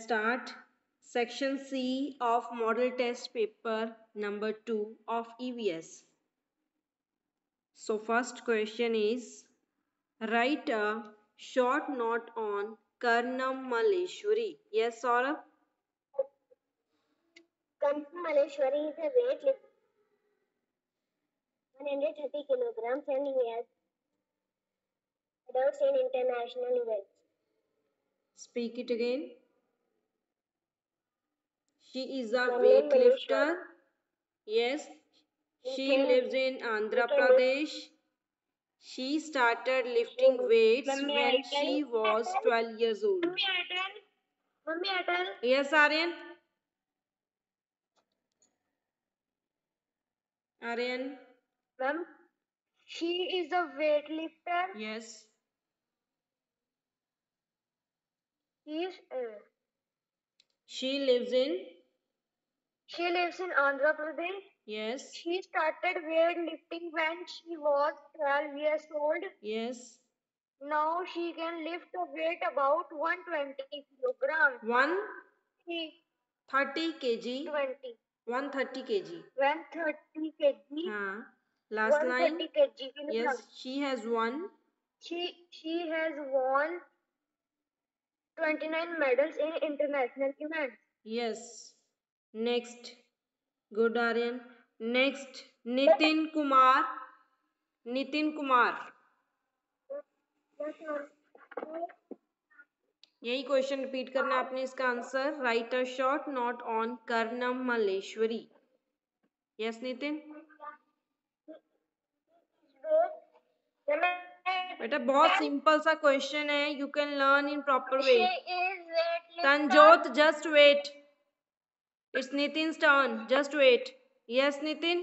start section C of model test paper number 2 of EVS. So first question is, write a short note on Karnam Malleshwari. Yes, Saurabh? Karnam Malleshwari is a weightlifter 130 kilograms and he has medals in international events. Speak it again. She is a weightlifter. Yes. She lives in Andhra Pradesh. She started lifting weights when she was 12 years old. Mummy, Atal. Yes, Aryan? Aryan? Ma'am, she is a weightlifter. Yes. She lives in? She lives in Andhra Pradesh. Yes. She started weightlifting when she was 12 years old. Yes. Now she can lift a weight about 120 kilograms. 130 kg. 20. 130 kg. 130 kg. हाँ. Last line. 130 kg. Yes, she has won. She has won 29 medals in international events. Yes. Next. Good, Aryan. Next. Nitin Kumar. Nitin Kumar. यही question repeat करना है आपने. इसका answer, write a short note on Karnam Malleswari. Yes Nitin. बेटा बहुत simple सा question है. You can learn in proper way. Tanjot just wait. It's Nitin turn. Just wait. Yes Nitin.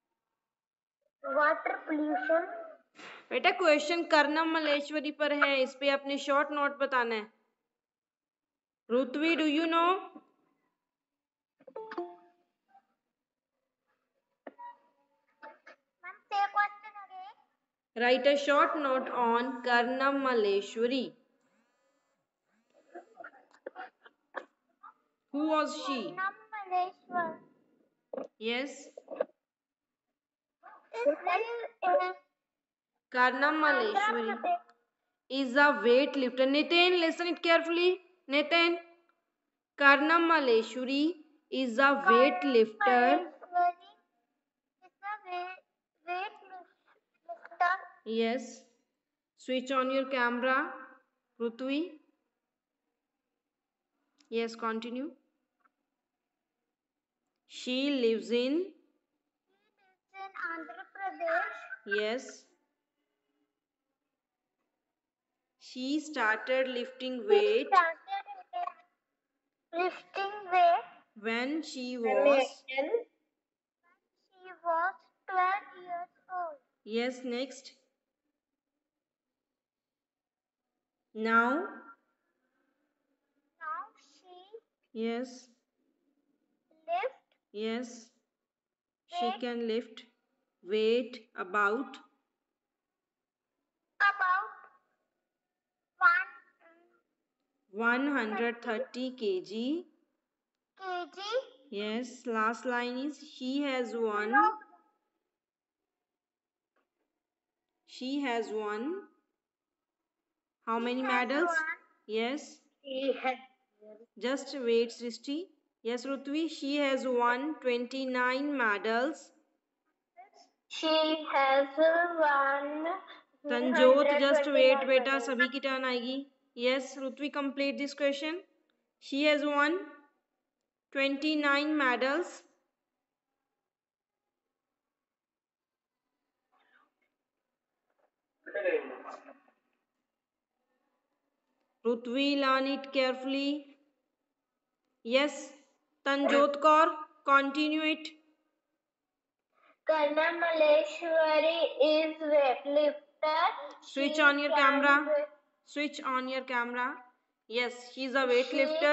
Water pollution. बेटा क्वेश्चन कर्णम मल्लेश्वरी पर है. इस पे अपने शॉर्ट नोट बताना है. Rutvi, do you know? Write a short note on Karnam Malleshwari. Who was she? Karnam Malleshwari. Yes. Karnam Malleshwari is a weightlifter. Nitin, listen it carefully. Nitin, Karnam Malleshwari is a weightlifter. Yes. Switch on your camera. Rutvi. Yes, continue. She lives in? Andhra Pradesh. Yes. She started lifting weight. When she was? 12 years old. Yes, next. Now she yes. lift. Yes. She can lift weight about 130 kg. Yes. Last line is, she has won. She has won. How many medals? Yes. Just wait, Srishti. Yes, Rutvi. She has won 29 medals. She has won. Tanjot, just wait, बेटा. सभी की turn आएगी. Yes, Rutvi, complete this question. She has won 29 medals. Rutvi, learn it carefully. Yes, Tanjot Kaur, continue it. Karnam Malleshwari is weightlifter. Switch on your camera. Switch on your camera. Yes, she is a weightlifter.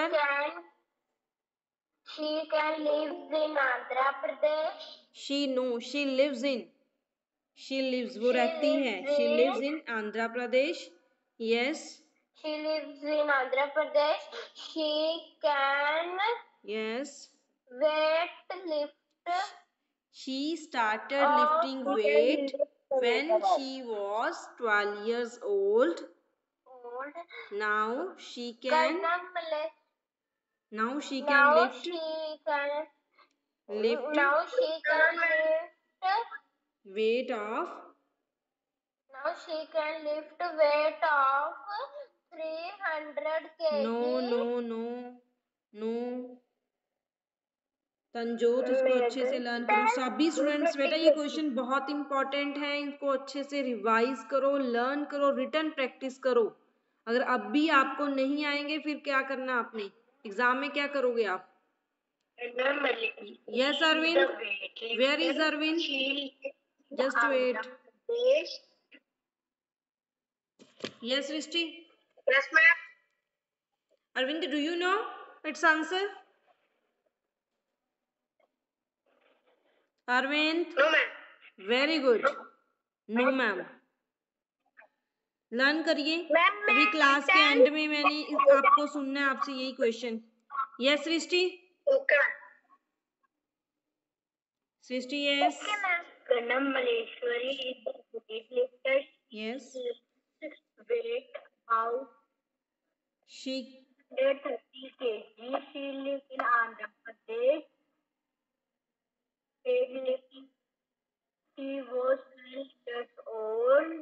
She can live in Andhra Pradesh. She lives in. She lives, वो रहती है. She lives in Andhra Pradesh. Yes. She lives in Andhra Pradesh. She can Yes. weight lift. She started lifting weight when she was 12 years old. Now she can lift weight of Now she can lift weight of 300 kg. No. तंजोत इसको अच्छे से learn करो। सभी students बेटा ये question बहुत important है, इनको अच्छे से रिवाइज करो, लर्न करो, रिटन प्रैक्टिस करो। अगर अब भी आपको नहीं आएंगे फिर क्या करना आपने, एग्जाम में क्या करोगे आप? Yes Arvind, where is Arvind? Just wait. Yes Srishti? Yes, ma'am. Arvind, do you know its answer? Arvind? No, ma'am. Very good. No, ma'am. Learn करिए। अभी क्लास के एंड में मैंने आपको सुनना है आपसे यही question. Yes Srishti? Okay. Srishti yes? Okay, ma'am. Kanam Maleshwari is the weightlifter. Yes. Weight out She 30 kg. She lives in Andhra Pradesh. Weightlifting. She was 12 years old.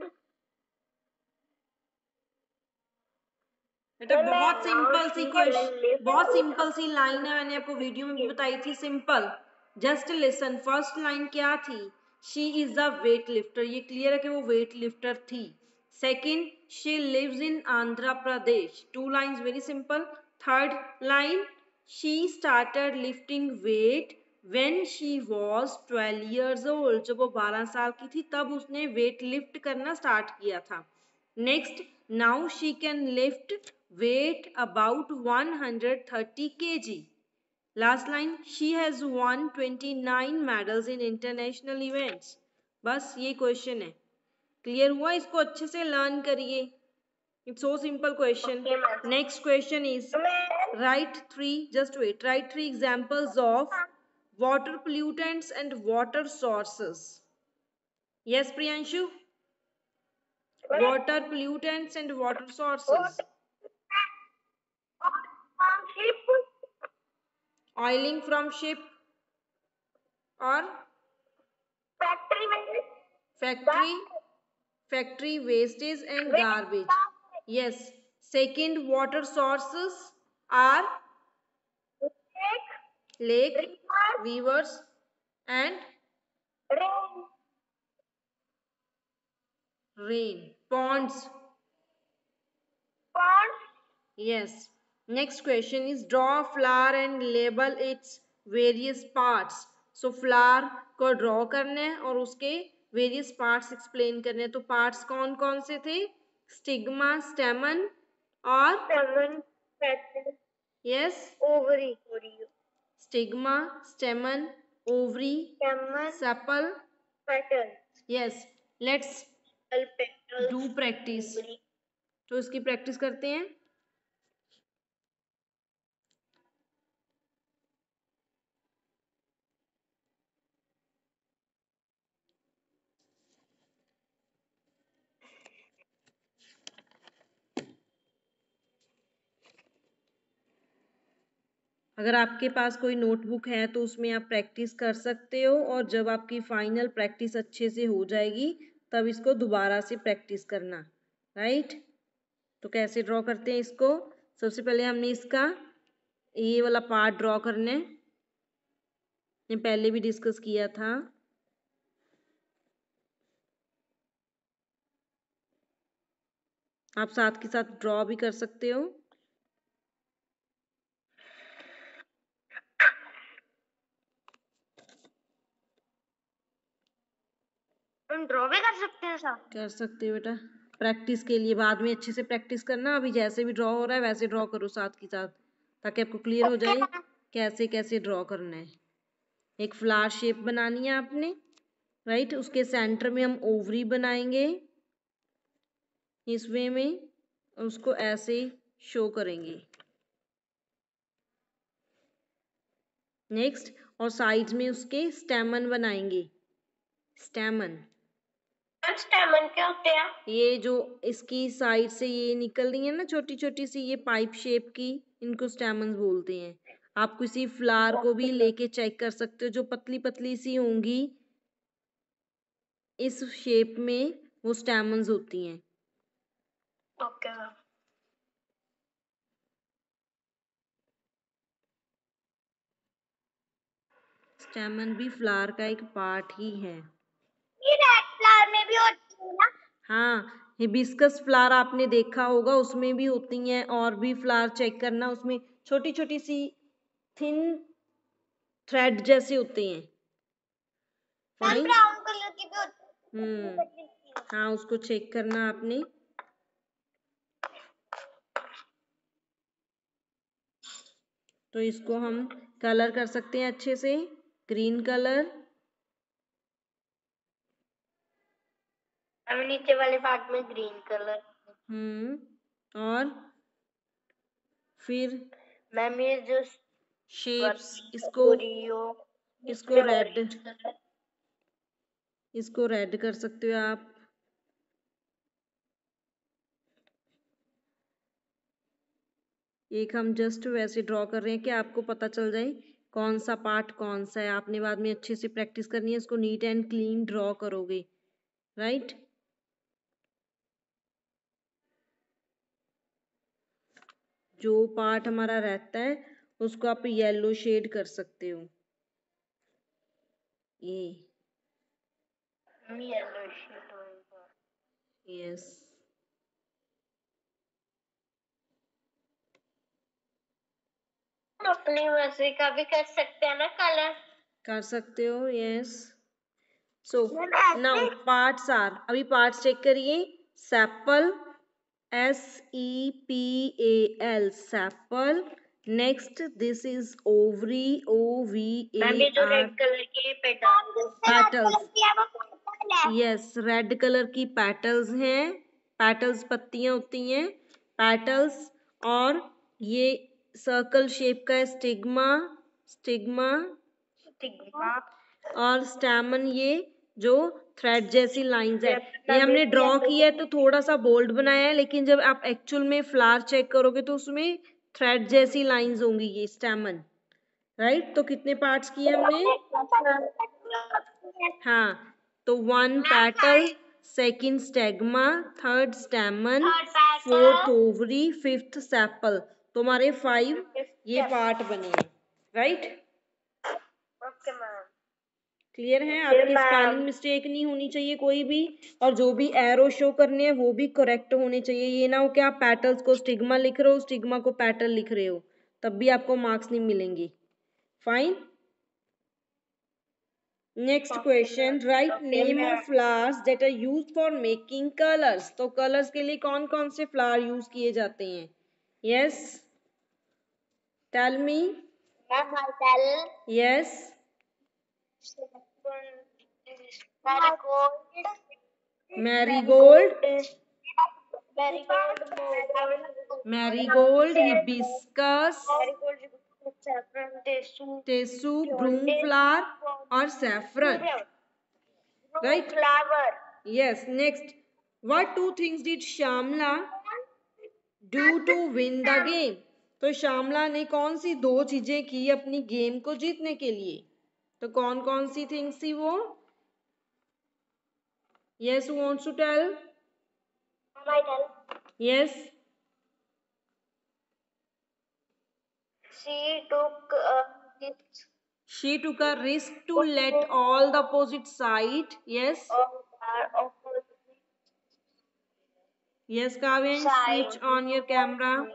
बेटा बहुत सिंपल सी क्वेश्चन, बहुत सिंपल सी लाइन है, मैंने आपको वीडियो में भी बताई थी। Simple, just listen. First line क्या थी? She is a weight lifter, ये क्लियर है कि वो वेट लिफ्टर थी। Second, she lives in Andhra Pradesh, 2 lines, very simple. Third line, she started lifting weight when she was 12 years old, जब वो 12 साल की थी तब उसने वेट लिफ्ट करना स्टार्ट किया था। Next, now she can lift weight about 130 kg. Last line, she has won 29 medals in international events. बस ये क्वेश्चन है, क्लियर हुआ? इसको अच्छे से लर्न करिए, it's so simple question. Next question is write 3 examples of water pollutants and water sources. Yes Priyanshu? Water pollutants and water sources. Oiling from ship or factory wastage and garbage. Yes. Second, water sources are lake, rivers and rain. Ponds. Yes. Next question is draw a flower and label its various parts. So flower को draw करना है और उसके various parts explain करने हैं। तो parts कौन कौन से थे? स्टिग्मा, स्टेमन और yes, ovary, stigma, stamen, ovary, sepal, petal. yes. Let's do practice. तो इसकी प्रैक्टिस करते हैं। अगर आपके पास कोई नोटबुक है तो उसमें आप प्रैक्टिस कर सकते हो, और जब आपकी फाइनल प्रैक्टिस अच्छे से हो जाएगी तब इसको दोबारा से प्रैक्टिस करना, राइट? तो कैसे ड्रॉ करते हैं इसको? सबसे पहले हमने इसका ये वाला पार्ट ड्रॉ करना है, ने पहले भी डिस्कस किया था। आप साथ के साथ ड्रॉ भी कर सकते हो। हम ड्रॉ भी कर सकते हैं साहब? कर सकते हो बेटा, प्रैक्टिस के लिए। बाद में अच्छे से प्रैक्टिस करना, अभी जैसे भी ड्रॉ हो रहा है वैसे ड्रॉ करो साथ के साथ, ताकि आपको क्लियर हो जाए कैसे कैसे ड्रॉ करना है। एक फ्लावर शेप बनानी है आपने, राइट? उसके सेंटर में हम ओवरी बनाएंगे इस वे में, उसको ऐसे शो करेंगे। नेक्स्ट, और साइड्स में उसके स्टेमन बनाएंगे। स्टेमन स्टेमन क्या होते हैं? ये जो इसकी साइड से ये निकल रही है ना छोटी छोटी सी, ये पाइप शेप की, इनको स्टेमन्स बोलते हैं। आप किसी फ्लावर को भी लेके चेक कर सकते हो, जो पतली पतली सी होंगी इस शेप में, वो स्टेमन्स होती हैं। Okay ma'am. स्टेमन भी फ्लावर का एक पार्ट ही है। ये रेड फ्लावर में भी होती है ना? हाँ, हिबिस्कस फ्लावर आपने देखा होगा, उसमें भी होती हैं। और भी फ्लावर चेक करना, उसमें छोटी छोटी सी थिन थ्रेड जैसे होते हैं। फाइन, ब्राउन कलर की भी होती है। हाँ, उसको चेक करना आपने। तो इसको हम कलर कर सकते हैं अच्छे से, ग्रीन कलर। हमें नीचे वाले पार्ट में ग्रीन कलर। और फिर मैम ये जो शेप्स, इसको रेड कर सकते हो आप। एक हम जस्ट वैसे ड्रॉ कर रहे हैं कि आपको पता चल जाए कौन सा पार्ट कौन सा है। आपने बाद में अच्छे से प्रैक्टिस करनी है, इसको नीट एंड क्लीन ड्रॉ करोगे, राइट। जो पार्ट हमारा रहता है उसको आप येलो शेड कर सकते हो, ये येलो शेड होगा। यस। अपनी मर्जी का भी कर सकते हैं ना कलर? कर सकते हो, yes. So now parts are, अभी पार्ट्स चेक करिए। Sepal, SEPAL, sepal. Next, this is ovary, ma'am ये जो रेड OVAR, कलर की पेटल्स। यस, रेड कलर की पेटल्स हैं। पेटल्स पत्तियां होती हैं, पेटल्स। और ये सर्कल शेप का है स्टिग्मा, स्टिग्मा। और स्टैमन, ये जो थ्रेड जैसी लाइंस है, ये हमने ड्रॉ किया है तो थोड़ा सा बोल्ड बनाया है, लेकिन जब आप एक्चुअल में फ्लावर चेक करोगे तो उसमें थ्रेड जैसी लाइंस होंगी, ये स्टैमन, राइट। तो कितने पार्ट्स किए हमने? हाँ, तो 1 petal, second stigma, third stamen, fourth ovary, fifth sepal. तो हमारे 5 ये पार्ट बने हैं, राइट। Okay ma'am. क्लियर है? आपकी स्पेलिंग मिस्टेक नहीं होनी चाहिए कोई भी, और जो भी एरो शो करने हैं वो भी करेक्ट होने चाहिए। ये ना हो कि आप पेटल्स को स्टिग्मा लिख रहे हो, स्टिग्मा को पेटल लिख रहे हो, तब भी आपको मार्क्स नहीं मिलेंगे। Fine. Next question, write name of flowers that are used for making colours. तो कलर्स के लिए कौन कौन से फ्लावर यूज किए जाते हैं? Yes, tell me. Yes, marigold, marigold, hibiscus, टेसू, ब्रूम फ्लावर और saffron, right. Yes, next, what two things did Shamla do to win the game? तो श्यामला ने कौन सी 2 चीजें की अपनी गेम को जीतने के लिए? तो कौन कौन सी थिंग्स थी वो? Yes, who wants to tell? Yes, she took a risk to let all the opposite side. Yes, yes, Kavyan, switch on your camera.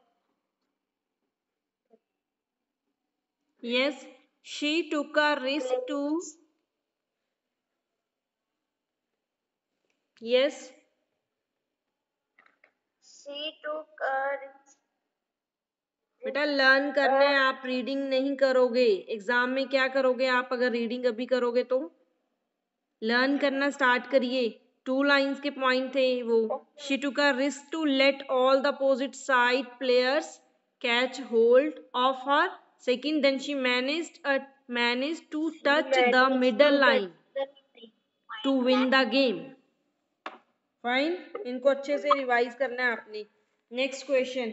Yes, she took a risk to. Yes, बेटा learn करना है, आप reading नहीं करोगे। Exam में क्या करोगे आप अगर रीडिंग अभी करोगे तो? लर्न करना स्टार्ट करिए। 2 लाइन्स के पॉइंट थे वो। She took a risk to let all the opposite side players catch hold of her. Second, then she managed to touch the middle line to win the game. Fine, इनको अच्छे से revise करना है आपने। Next question,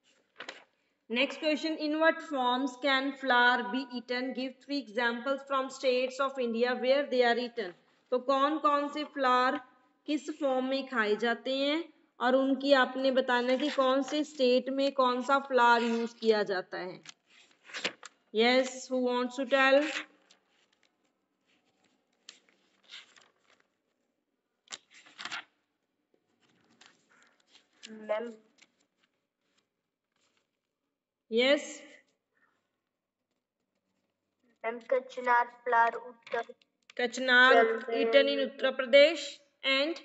in what forms can flour be eaten? Give 3 examples from states of India where they are eaten. तो कौन कौन से फ्लावर किस फॉर्म में खाए जाते हैं और उनकी आपने बताना है कि कौन से स्टेट में कौन सा फ्लावर यूज किया जाता है। Yes, who wants to tell? Ma'am yes, kachnar flower उत्तर kachnar eaten in Uttar Pradesh and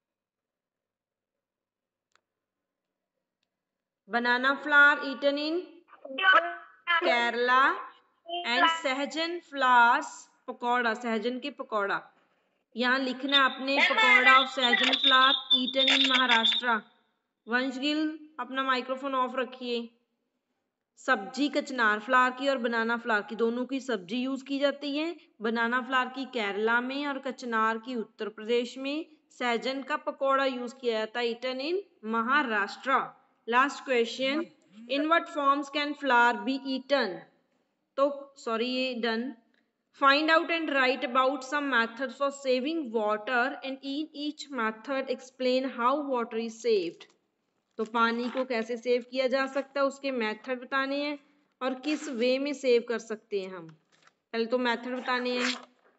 banana flower eaten in Kerala and sahjan flowers pakora, sahjan के पकौड़ा। यहाँ लिखना है आपने pakora of sahjan flower eaten in Maharashtra. Vanshgill अपना माइक्रोफोन ऑफ रखिए। सब्जी कचनार फ्लावर की और बनाना फ्लावर की, दोनों की सब्जी यूज की जाती है। बनाना फ्लावर की केरला में और कचनार की उत्तर प्रदेश में। सहजन का पकौड़ा यूज किया जाता है eaten in Maharashtra. Last question, in what forms can flower be eaten? तो सॉरी, ये done. Find out and write about some methods for saving water and in each method explain how water is saved. तो पानी को कैसे save किया जा सकता है उसके मेथड बताने हैं और किस वे में सेव कर सकते हैं हम। पहले तो मेथड बताने हैं।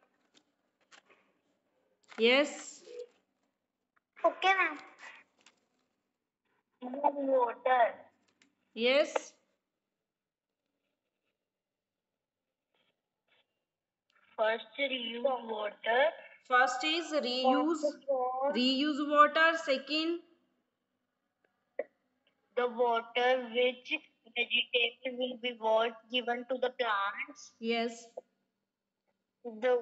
Yes, okay ma'am. Water, yes, first reuse water, first is reuse water. Second, the water which vegetable will be washed given to the plants. Yes, The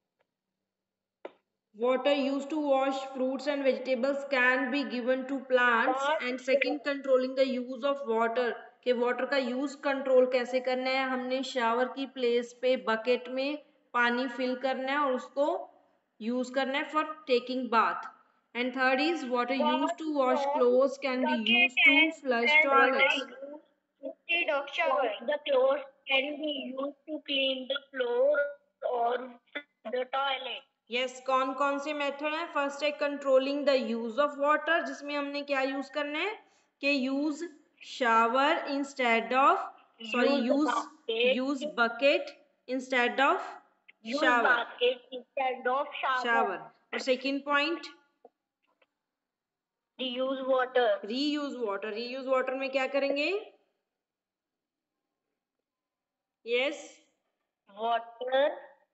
water used to wash fruits and vegetables can be given to plants. And second, controlling the use of water, कि water का use control कैसे करना है। हमने shower की place पे bucket में पानी फिल करना है और उसको यूज करना है for taking bath. And third is water use to wash clothes can be use to flush toilets. instead of shower, the clothes can be used to clean the floor or the toilet. Yes, कौन कौन से method है? First है controlling the use of water, जिसमें हमने क्या use करना है कि use shower instead of use bucket instead of shower. और second point reuse water, reuse water में क्या करेंगे? Yes, water,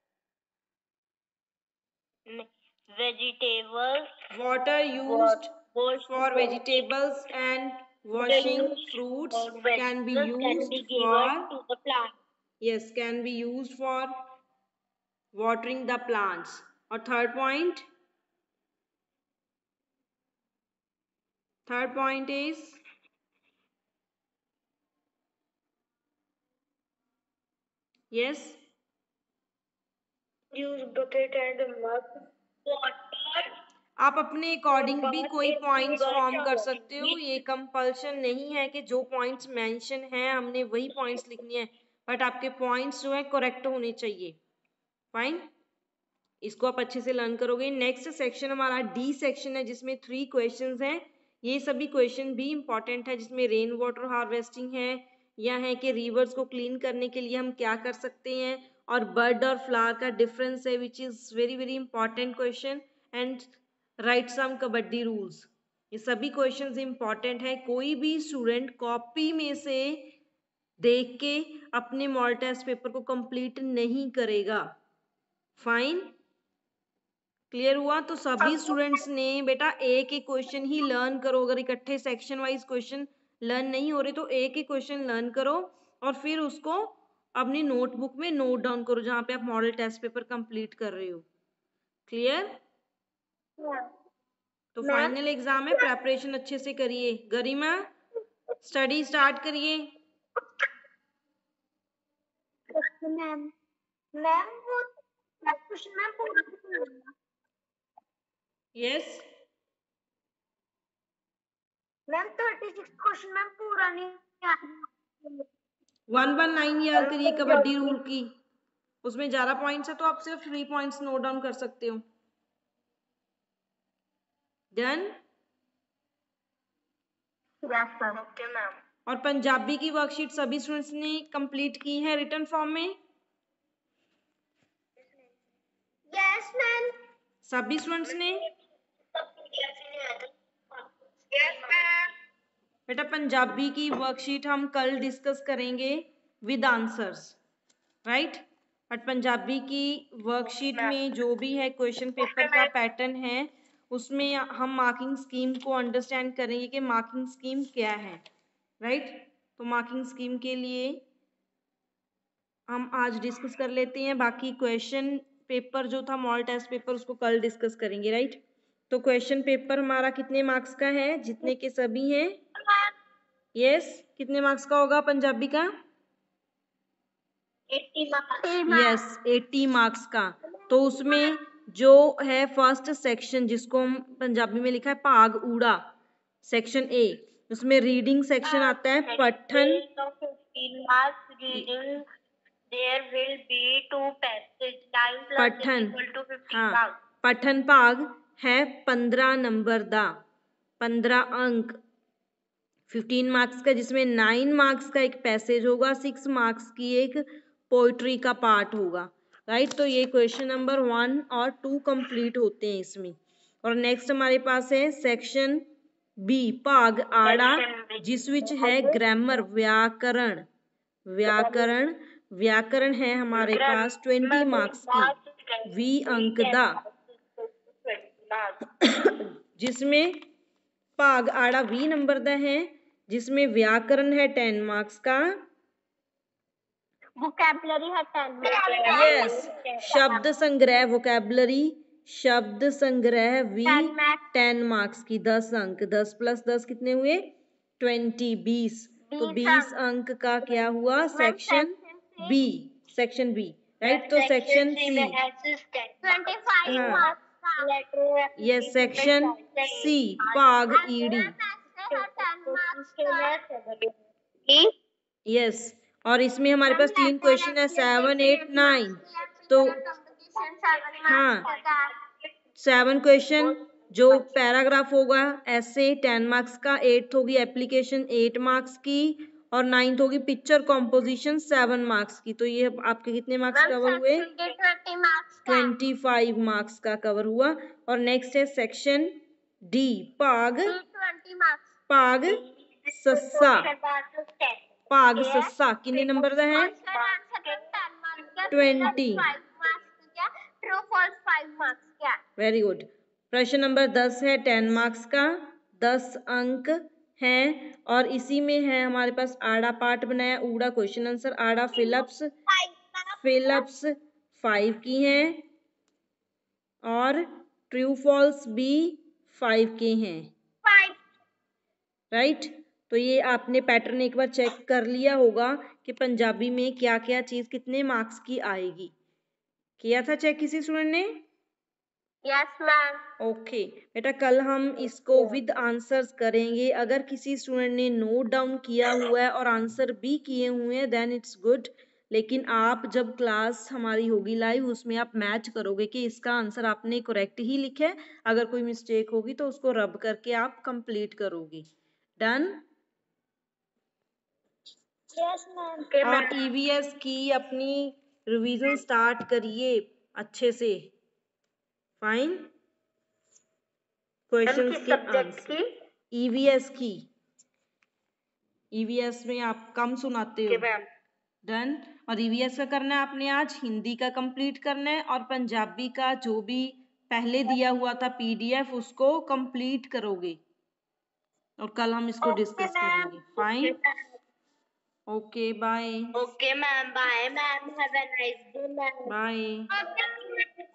vegetables, water used for vegetables and washing fruits can be used for, to the plant. yes, can be used for watering the plants. और third point is yes, Use bucket and mug. Water. आप अपने according भी कोई points form कर सकते हो। ये compulsion नहीं है कि जो पॉइंट्स मेंशन हैं हमने वही पॉइंट्स लिखनी है, बट आपके पॉइंट्स जो है करेक्ट होने चाहिए। फाइन, इसको आप अच्छे से लर्न करोगे। नेक्स्ट सेक्शन हमारा डी सेक्शन है जिसमें 3 क्वेश्चंस हैं। ये सभी क्वेश्चन भी इंपॉर्टेंट है, जिसमें रेन वाटर हार्वेस्टिंग है, या है कि रिवर्स को क्लीन करने के लिए हम क्या कर सकते हैं, और बर्ड और फ्लावर का डिफरेंस है, which is very very important question. And write some kabaddi rules. ये सभी क्वेश्चंस इंपॉर्टेंट है। कोई भी स्टूडेंट कॉपी में से देख के अपने मॉडल टेस्ट पेपर को कंप्लीट नहीं करेगा। फाइन, क्लियर हुआ? तो सभी स्टूडेंट्स ने बेटा एक एक क्वेश्चन ही लर्न करो। अगर इकट्ठे सेक्शन वाइज क्वेश्चन लर्न नहीं हो रहे तो एक एक क्वेश्चन लर्न करो और फिर उसको अपनी नोटबुक में नोट डाउन करो, जहां पे आप मॉडल टेस्ट पेपर कंप्लीट कर रहे हो। क्लियर? तो फाइनल एग्जाम है, प्रेपरेशन अच्छे से करिए। गरिमा स्टडी स्टार्ट करिए। मैम मैम वो क्वेश्चन मैम पूरा यस मैम 36 क्वेश्चन मैम पूरा नहीं आया। 119 याद करिए कबड्डी रूल की, उसमें 11 पॉइंट्स है तो आप सिर्फ 3 पॉइंट्स नोट डाउन कर सकते हो। Done. Yes sir. Okay ma'am. और पंजाबी की वर्कशीट सभी स्टूडेंट्स ने कंप्लीट की है रिटन फॉर्म में? Yes ma'am. सभी स्टूडेंट्स ने? Yes ma'am. बेटा पंजाबी की वर्कशीट हम कल डिस्कस करेंगे with answers, right. But Punjabi की वर्कशीट में जो भी है क्वेश्चन पेपर का पैटर्न है उसमें हम मार्किंग स्कीम को अंडरस्टैंड करेंगे कि मार्किंग स्कीम क्या है, राइट। तो मार्किंग स्कीम के लिए हम आज डिस्कस कर लेते हैं, बाकी क्वेश्चन पेपर जो था मॉडल टेस्ट पेपर उसको कल डिस्कस करेंगे, राइट। तो क्वेश्चन पेपर हमारा कितने मार्क्स का है? जितने के सभी हैं। यस कितने मार्क्स का होगा पंजाबी का? 80 मार्क्स। यस 80 मार्क्स का। तो उसमें जो है फर्स्ट सेक्शन जिसको हम पंजाबी में लिखा है भाग ऊड़ा, सेक्शन ए, उसमें रीडिंग सेक्शन आता है पठन। There will be 2 passage 9 plus पठन, equal to 50 हाँ marks. पठन भाग है 15 नंबर दा, 15 अंक, 15 मार्क्स का, जिसमें 9 मार्क्स का एक पैसेज होगा, 6 मार्क्स की एक पोइट्री का पार्ट होगा, राइट। तो ये क्वेश्चन नंबर 1 और 2 कंप्लीट होते हैं इसमें। और नेक्स्ट हमारे पास है सेक्शन बी भाग आड़ा, जिस विच है ग्रामर, व्याकरण। व्याकरण व्याकरण है हमारे पास 20 मार्क्स की, 20 अंक दा, जिसमें भाग आड़ा 20 नंबर दा है, जिसमें व्याकरण है 10 मार्क्स का। Vocabulary है 10 यस शब्द संग्रह वोकैबुलरी, शब्द संग्रह भी 10 मार्क्स की, 10 अंक, 10 प्लस 10 कितने हुए? 20, 20। तो 20 अंक का क्या हुआ? Section B, section B, right. तो सेक्शन सी, हाँ यस सेक्शन सी भाग ईडी, यस। और इसमें हमारे पास 3 क्वेश्चन है 7, 8, 9। तो हाँ 7 क्वेश्चन, जो पैराग्राफ होगा ऐसे 10 मार्क्स का, 8 होगी एप्लीकेशन 8 मार्क्स की, और 9 होगी पिक्चर कॉम्पोजिशन 7 मार्क्स की। तो ये आपके कितने मार्क्स कवर हुए? 25 मार्क्स का कवर हुआ। और नेक्स्ट है सेक्शन डी भाग भाग सस्सा, भाग सस्सा कितने नंबर का है? 20। Very good. प्रश्न नंबर 10 है 10 मार्क्स का, 10 अंक हैं। और इसी में है हमारे पास आड़ा पार्ट बनाया, ऊड़ा क्वेश्चन आंसर, आड़ा फिलअप्स 5 की हैं, और ट्रू फॉल्स भी 5 के हैं, राइट। तो ये आपने पैटर्न एक बार चेक कर लिया होगा कि पंजाबी में क्या क्या चीज कितने मार्क्स की आएगी। किया था चेक किसी स्टूडेंट ने? Yes ma'am. ओके बेटा कल हम इसको विद आंसर्स करेंगे। अगर किसी स्टूडेंट ने नोट डाउन किया हुआ है और आंसर भी किए हुए हैं देन इट्स गुड, लेकिन आप जब क्लास हमारी होगी लाइव उसमें आप मैच करोगे कि इसका आंसर आपने करेक्ट ही लिखा है, अगर कोई मिस्टेक होगी तो उसको रब करके आप कंप्लीट करोगे। डन। Yes ma'am. और ईवीएस की अपनी रिवीजन स्टार्ट करिए अच्छे से। फाइन। क्वेश्चंस के आंसर ईवीएस की, ईवीएस में आप कम सुनाते हो। डन। और ईवीएस का करना है आपने आज, हिंदी का कंप्लीट करना है, और पंजाबी का जो भी पहले दिया हुआ था पीडीएफ उसको कंप्लीट करोगे, और कल हम इसको डिस्कस करेंगे। Fine. Okay bye. Okay, ma'am. Bye, ma'am. Have a nice day, ma'am. Bye.